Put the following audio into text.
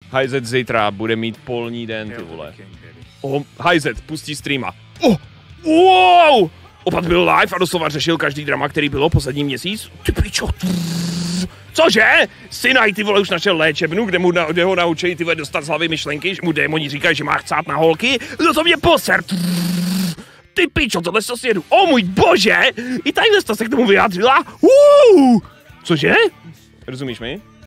Hajzet zítra bude mít polní den, ty vole. Hajzet pustí streama. Wow! Opat byl live a doslova řešil každý drama, který bylo poslední měsíc. Ty pičo. Cože? Synaj, ty vole, už našel léčebnu, kde ho naučí ty vole dostat z hlavy myšlenky, že mu démoni říkají, že má chcát na holky. No to mě poser. Ty pičo, tohle to sjedu. O můj bože! I tadyhle se k tomu vyjádřila. Cože? Rozumíš mi?